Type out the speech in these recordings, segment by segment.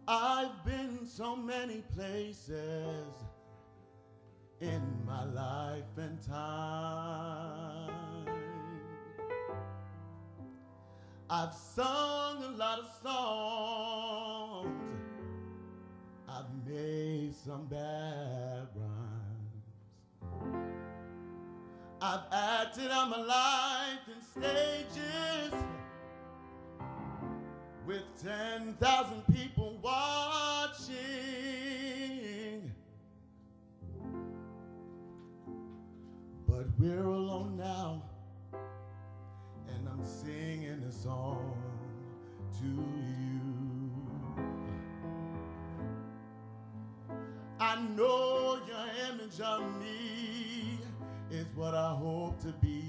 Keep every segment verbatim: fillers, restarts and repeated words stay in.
I've been so many places in my life and time. I've sung a lot of songs. I've made some bad rhymes. I've acted out my life in stages with ten thousand people watching. But we're alone now, and I'm singing a song to you. I know your image of me is what I hope to be.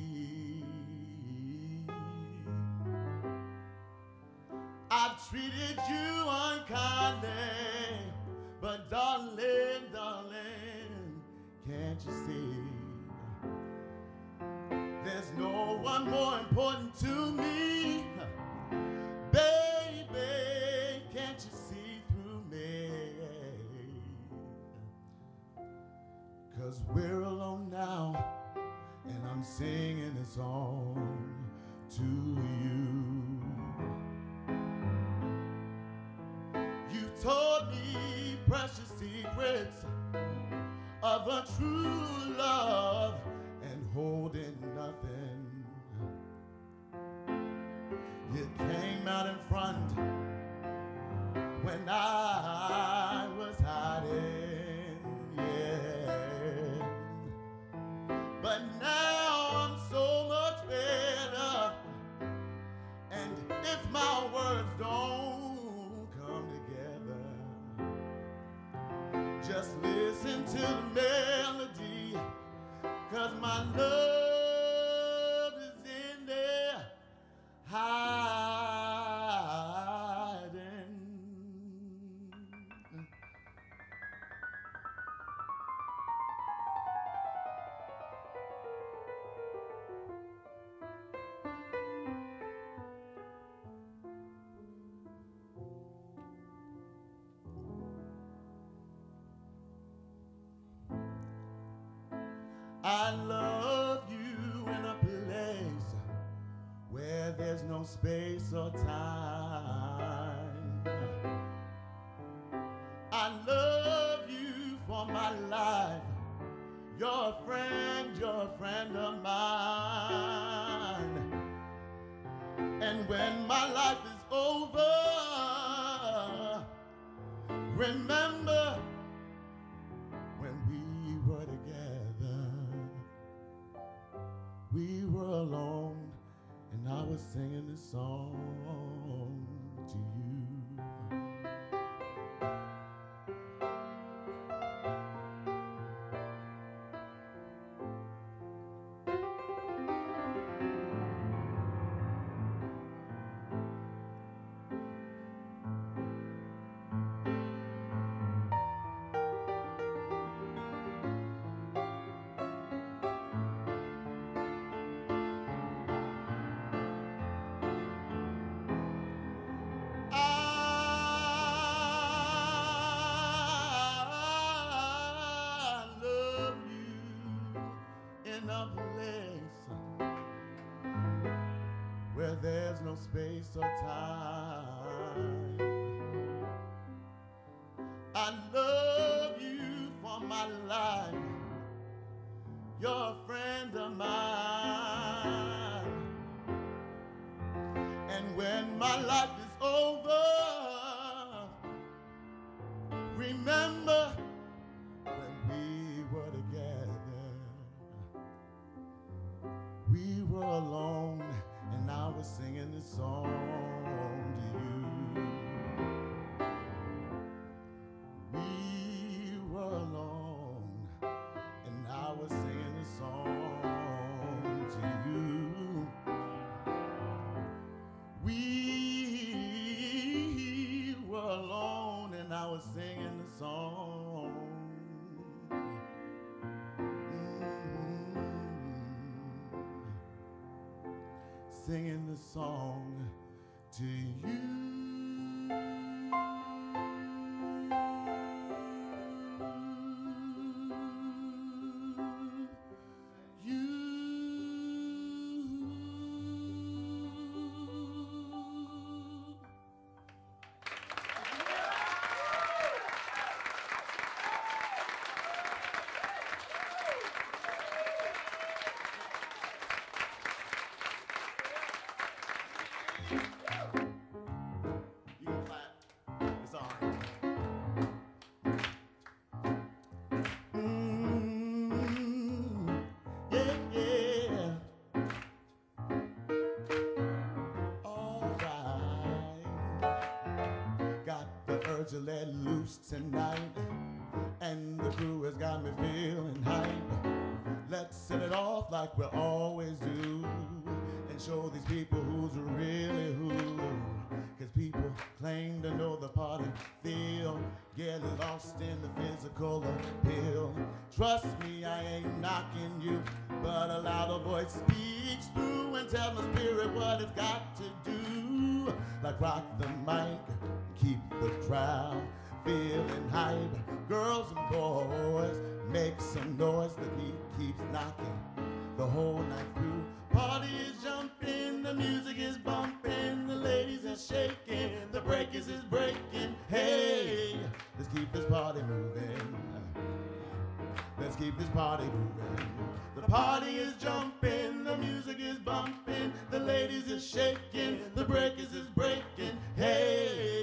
I've treated you unkindly, but darling, darling, can't you see? There's no one more important to me. Baby, can't you see through me? 'Cause we're alone now, and I'm singing a song to you. You told me precious secrets of a true love and holding nothing. You came out in front when I was hiding, yeah. But now I'm so much better, and if my words don't come together, just listen to the melody, 'cause my love is in there hiding. I love you in a place where there's no space or time. I love you for my life. You're a friend, you're a friend of mine. And when my life is over, remember when we were together. We were alone, and I was singing this song to you. A place where there's no space or time. I love you for my life. You're a friend of mine. And when my life is over, remember when we were together. We were alone, and I was singing this song to you. We were alone, and I was singing this song to you. We were alone, and I was singing the song. Singing the song to you. You can clap. It's all right. Mm, yeah, yeah. All right. Got the urge to let loose tonight, and the crew has got me feeling hype. Let's set it off like we always do, and show these people who's really who. Cause people claim to know the party feel, get lost in the physical appeal. Trust me, I ain't knocking you, but a louder voice speaks through and tells my spirit what it's got to do. Like rock the mic, keep the crowd feeling hype. Girls and boys, make some noise. The beat keeps knocking the whole night through. Party is jumping, the music is bumping, the ladies are shaking, the breakers is breaking. Hey, let's keep this party moving. Let's keep this party moving. The party is jumping, the music is bumping, the ladies are shaking, the breakers is breaking. Hey,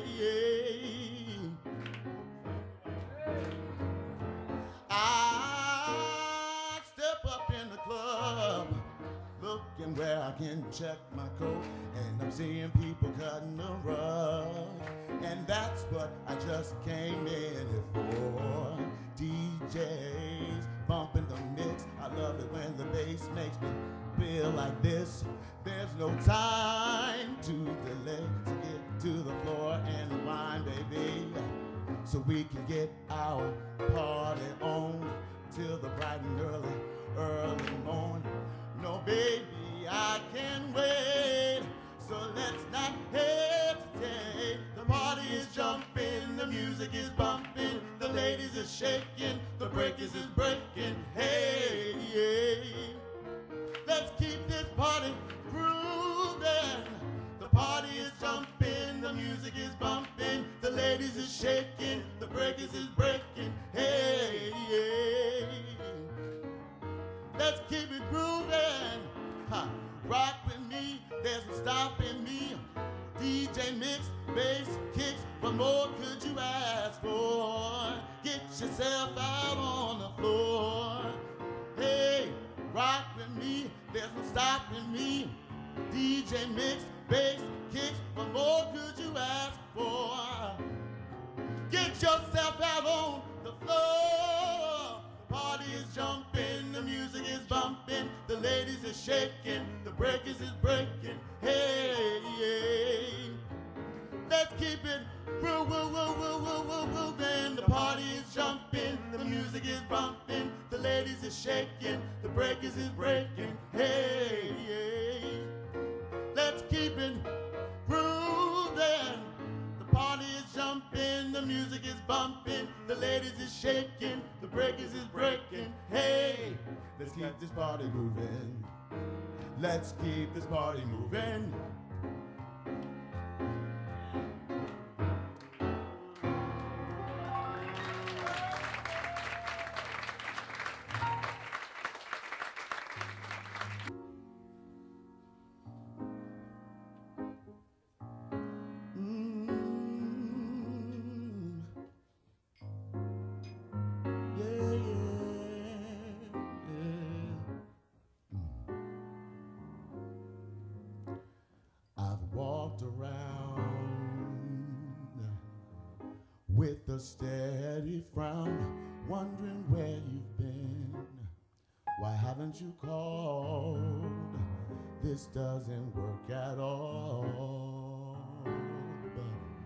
I step up in the club, looking where I can check my coat, and I'm seeing people cutting the rug, and that's what I just came in here for. D Js bumping the mix, I love it when the bass makes me feel like this. There's no time to delay, to get to the floor and wine, baby, so we can get our party on till the bright and early, early morning. No, baby, I can't wait, so let's not hesitate. The party is jumping, the music is bumping, the ladies are shaking, the breakers is breaking. Hey, yeah. Let's keep this party grooving. The party is jumping, the music is bumping, the ladies is shaking, the breakers is breaking. Hey, yeah. Let's keep it grooving. Ha. Rock with me, there's no stopping me. D J mix, bass, kicks, what more could you ask for? Get yourself out on the floor. Hey, rock with me, there's no stopping me. D J mix, bass, kicks, what more could you ask for? Get yourself out on the floor. The party is jumping, the music is bumping, the ladies are shaking, the breakers is breaking. Hey, yeah. Let's keep it woo, woo, woo, woo, woo, woo, moving. The party is jumping, the music is bumping, the ladies are shaking, the breakers is breaking. Hey, yeah. Let's keep it grooving. The party is jumping, the music is bumping, the ladies is shaking, the breakers is breaking. Hey, let's keep this party moving. Let's keep this party moving. With a steady frown, wondering where you've been. Why haven't you called? This doesn't work at all. But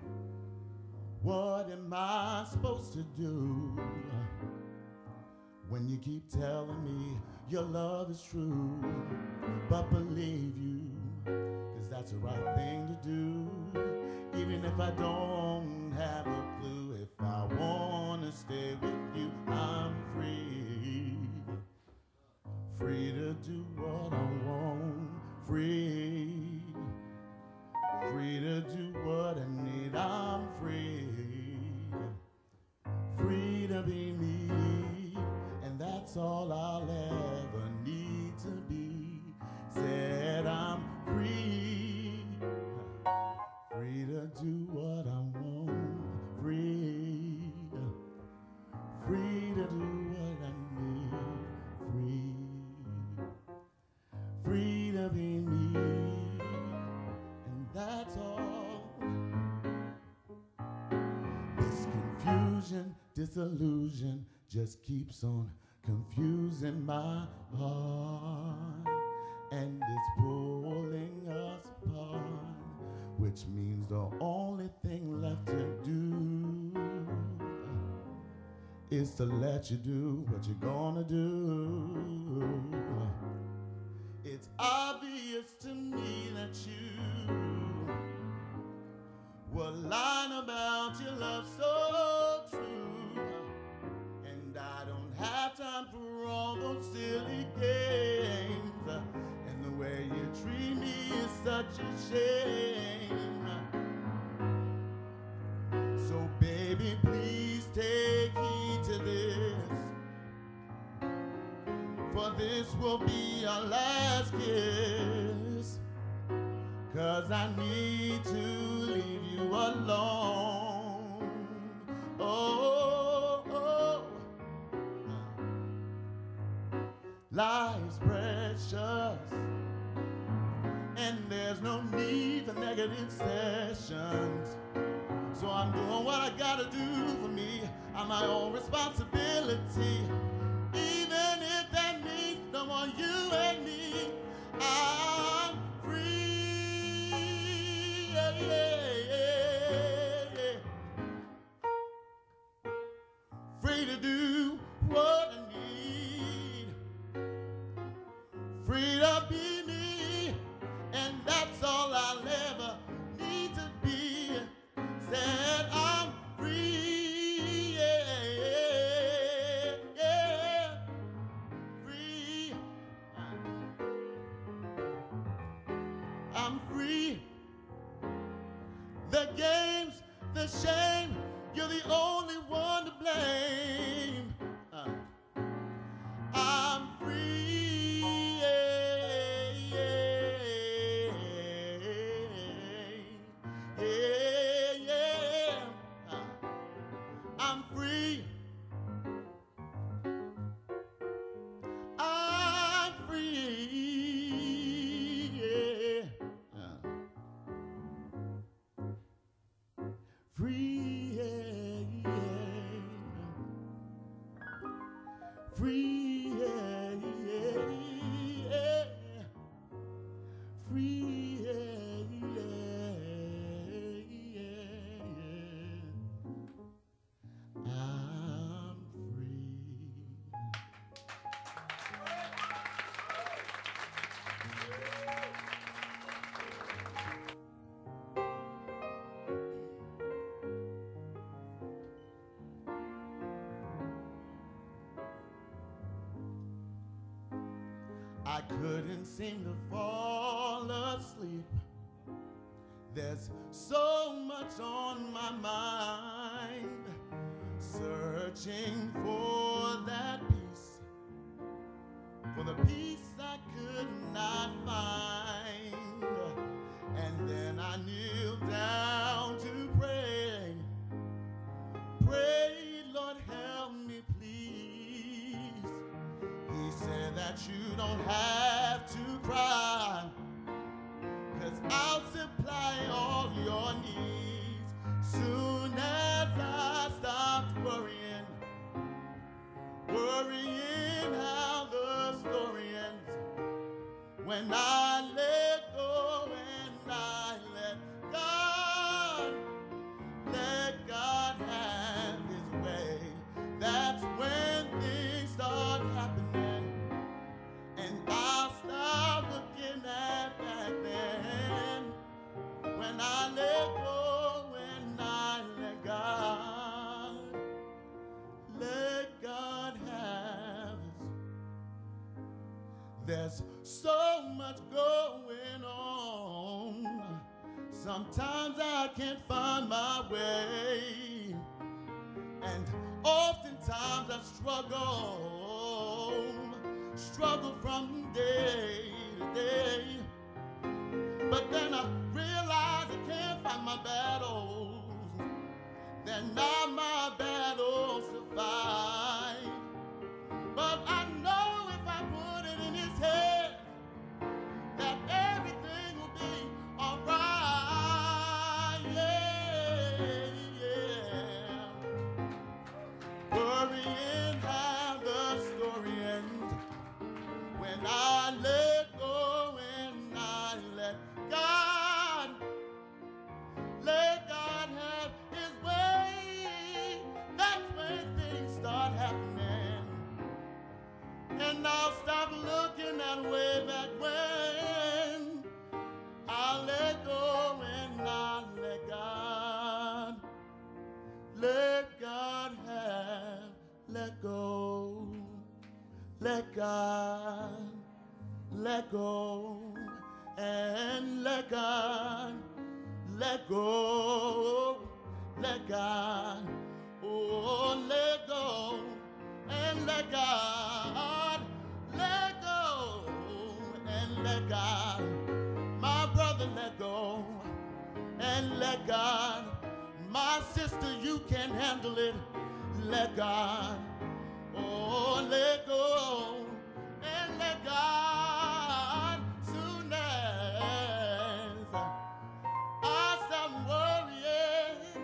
what am I supposed to do when you keep telling me your love is true? But believe you, 'cause that's the right thing to do. Even if I don't have a clue, if I wanna stay with you, I'm free. Free to do what I want. Free. Free to do what I need. I'm free. Free to be me. And that's all I'll ever need to be. Said I'm free. free to do what I want, free, free to do what I need, free, free to be me, and that's all. This confusion, disillusion just keeps on confusing my heart, and it's pulling us apart, which means the only thing left to do is to let you do what you're gonna do. It's obvious to me that you were lying about your love so true, and I don't have time for all those silly games, and the way you treat me is such a shame. So baby, please take heed to this, for this will be our last kiss, 'cause I need to leave you alone. Oh, oh. Life's precious, and there's no need for negative sessions. So I'm doing what I gotta do for me. I'm my own responsibility. Even if that means no more you and me, I'm free. Yeah, yeah, yeah, yeah. Free to do what I need. Free to be me, and that's all I'll ever need to be. Said I'm free, yeah, yeah, free. I'm free. The games, the shame, you're the only one to blame. Uh, I'm free, yeah, yeah, yeah, yeah. Uh, I'm free. I'm free, yeah. Uh, free, yeah, yeah. Free, yeah, yeah, yeah. Free, yeah, yeah, yeah, yeah. I'm free. I couldn't seem to fall asleep. There's so much on my mind, searching for that peace, for the peace I could not find. And then I kneeled down to pray, pray, Lord, help me please. He said that you don't have to cry, 'cause I'll supply all your needs. Soon as I stopped worrying, worrying how the story ends, when I let go and I let God, let God have his way, that's when things start happening, and I'll stop looking at back then. When I let go and I let God, let God have his. There's so much going on, sometimes I can't find my way, and oftentimes I struggle, struggle from day to day. But then I realize I can't find my battles, then now my battles survive. But I know if I put it in his head that everything will be all right. Yeah, yeah. Worrying how the story ends when I let go and I let God, let God have his way. That's when things start happening. And I'll stop looking at way back when. I'll let go and I'll let God, let God have, let go, let God, let go, and let God, let go, let God, oh, let go, and let God, let go, and let God, my brother, let go, and let God, my sister, you can handle it, let God, oh, let go, and let God, soon as I stop worrying,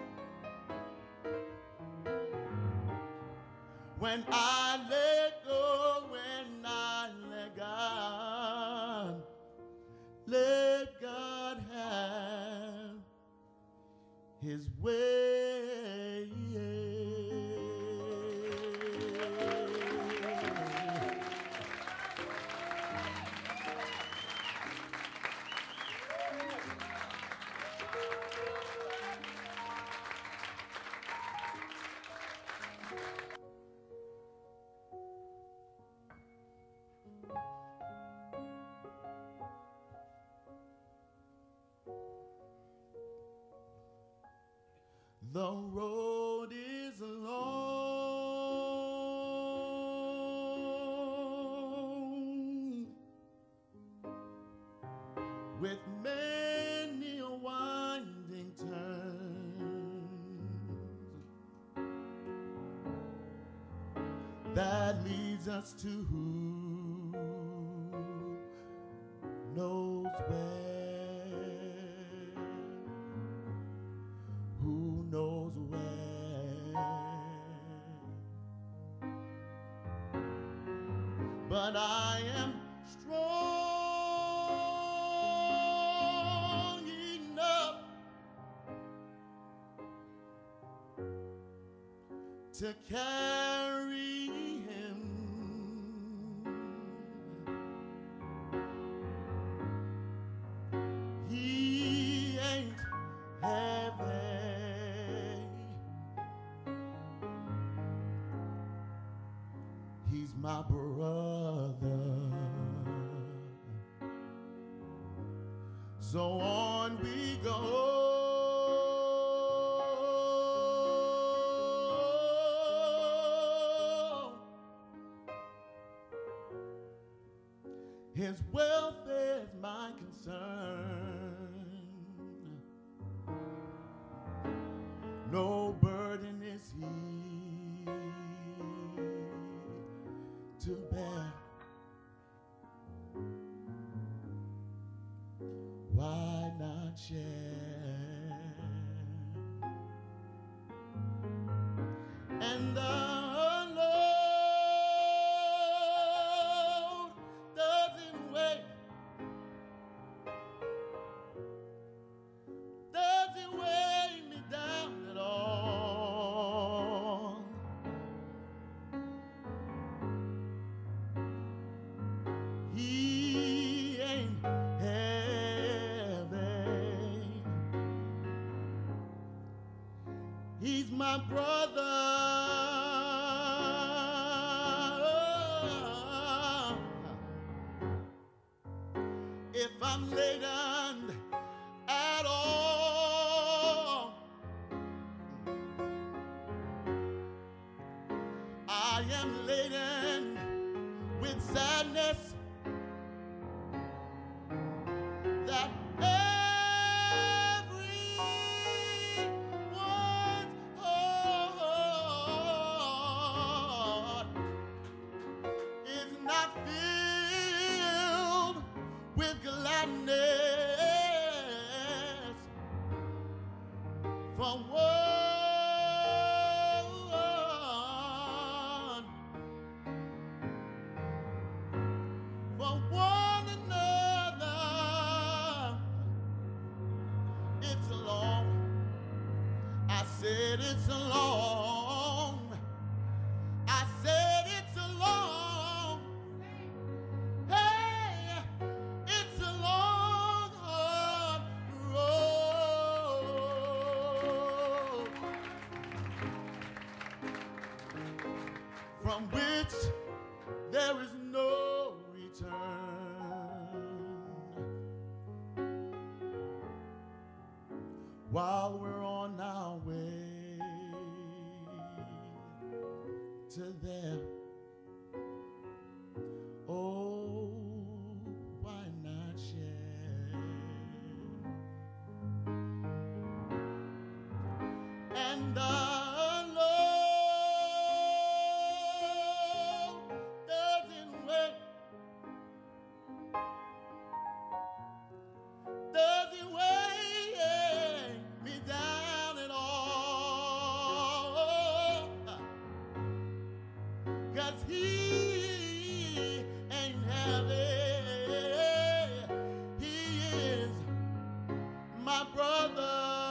when I let go, when I let God, let God have his way. The road is long with many winding turns that leads us to who knows where, who knows where. But I am strong enough to carry him. He ain't heavy, he's my brother. So on we go. His welfare is my concern. No burden is he to bear. Why not share? And the Lord doesn't wait, doesn't weigh me down at all. He ain't heavy, he's my brother. If I'm laden at all, I am laden with sadness that every sadness from one, from one another. It's long. I said it's a long. I said it's a long. Hey, it's a long, hard road from which there is no return. While we're on our way to there, oh, why not share? And the Lord doesn't wait, doesn't weigh me down at all, 'cause he ain't heavy, he is my brother.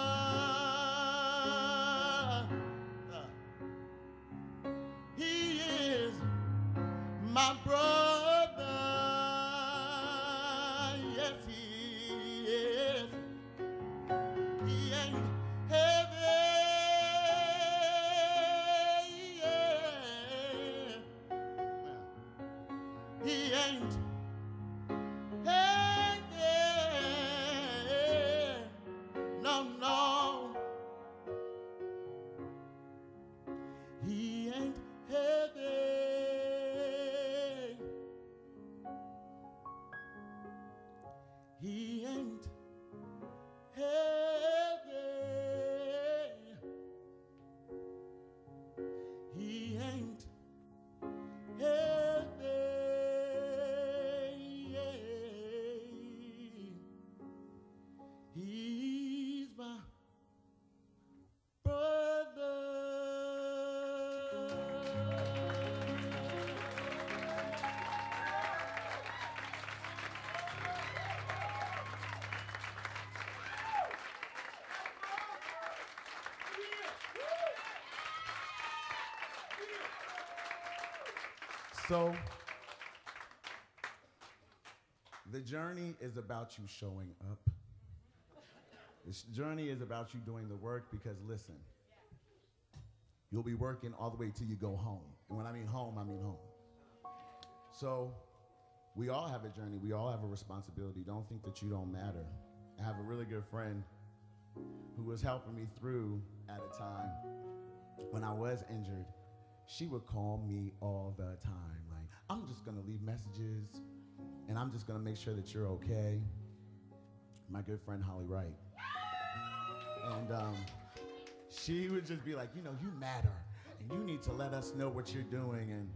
He is my brother. Yes, he is. He ain't heavy. Yeah. He ain't heavy. No, no. He ain't heavy. He ain't heavy. He ain't heavy. He's my brother. So, the journey is about you showing up. This journey is about you doing the work because, listen, you'll be working all the way till you go home. And when I mean home, I mean home. So, we all have a journey. We all have a responsibility. Don't think that you don't matter. I have a really good friend who was helping me through at a time when I was injured. She would call me all the time. Like, I'm just gonna leave messages and I'm just gonna make sure that you're okay. My good friend, Holly Wright. And um, she would just be like, you know, you matter and you need to let us know what you're doing. And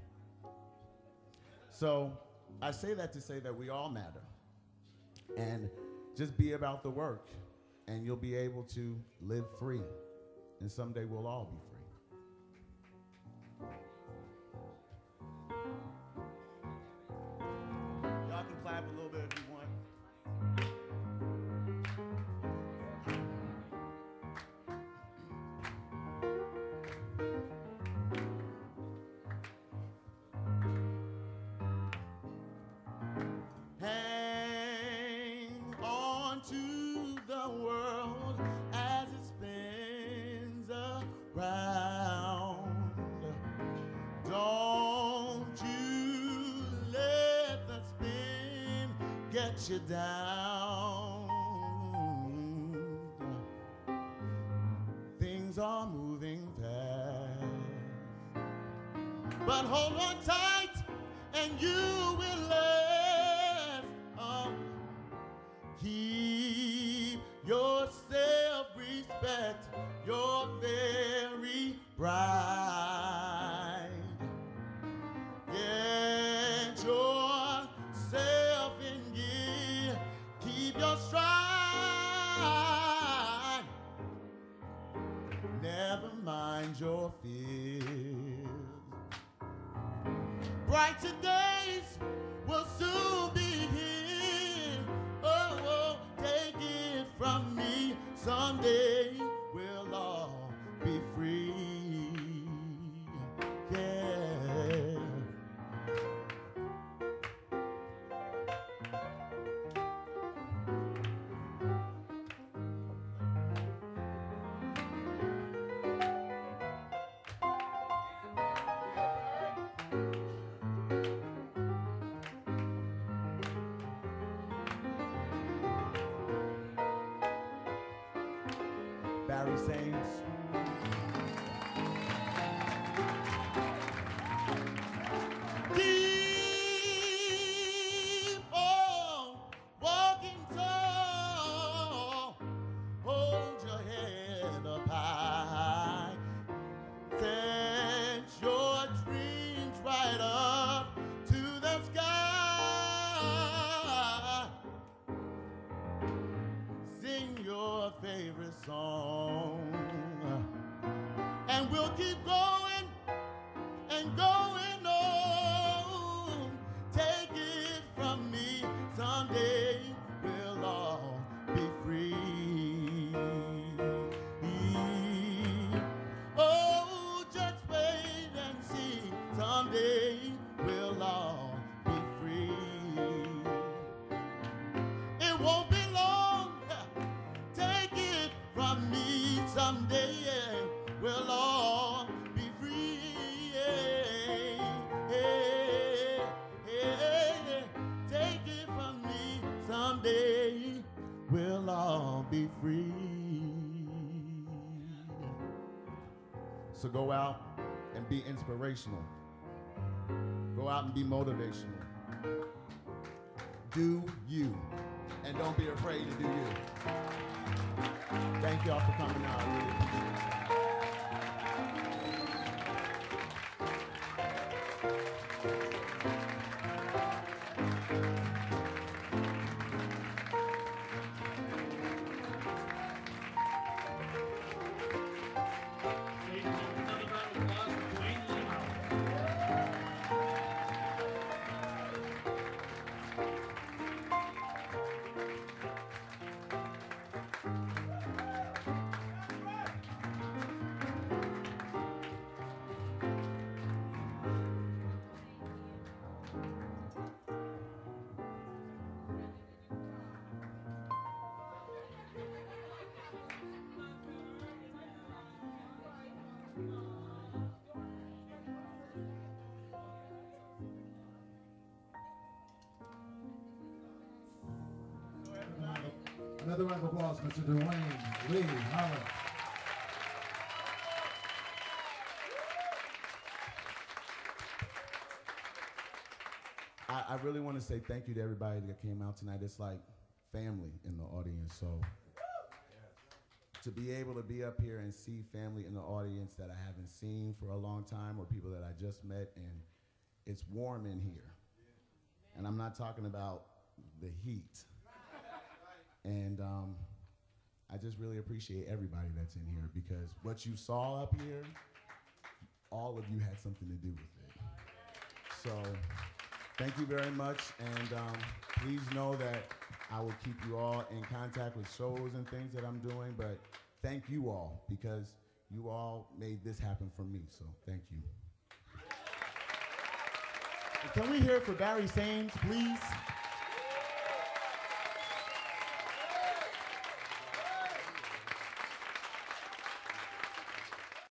so I say that to say that we all matter. And just be about the work and you'll be able to live free. And someday we'll all be free. Y'all can clap a little bit if you want. Hang on to the world as it spins around. Don't you let the spin get you down. Things are moving fast, but hold on tight and you will last. Oh, keep your self-respect, you're very bright. Get yourself in gear, keep better days will soon be here. Oh, oh, take it from me. Someday we'll all be free. Yeah. Barry Sames. Keep on walking tall. Hold your head up high. Set your dreams right up to the sky. Sing your favorite song, and we'll keep going and going on. Take it from me, someday we'll all be free. Oh, just wait and see, someday we'll all be free. It won't be long, take it from me, someday yeah, we'll all be free. Yeah, yeah, yeah. Take it from me, someday we'll all be free. So go out and be inspirational. Go out and be motivational. Do you, and don't be afraid to do you. Thank y'all for coming out. I really appreciate it. Another round of applause, Mister Dwayne Lee Holland. I, I really want to say thank you to everybody that came out tonight. It's like family in the audience. So to be able to be up here and see family in the audience that I haven't seen for a long time, or people that I just met, and it's warm in here. And I'm not talking about the heat. And um, I just really appreciate everybody that's in here, because what you saw up here, all of you had something to do with it. So thank you very much, and um, please know that I will keep you all in contact with shows and things that I'm doing, but thank you all, because you all made this happen for me, so thank you. And can we hear it for Barry Sames, please?